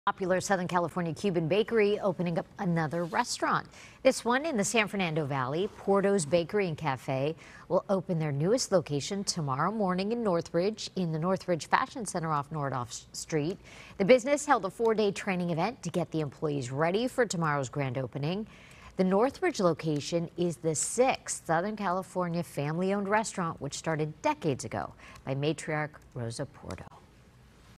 Popular Southern California Cuban bakery opening up another restaurant. This one in the San Fernando Valley. Porto's Bakery and Cafe will open their newest location tomorrow morning in Northridge, in the Northridge Fashion Center off Nordoff Street. The business held a 4-day training event to get the employees ready for tomorrow's grand opening. The Northridge location is the 6th Southern California family-owned restaurant, which started decades ago by matriarch Rosa Porto.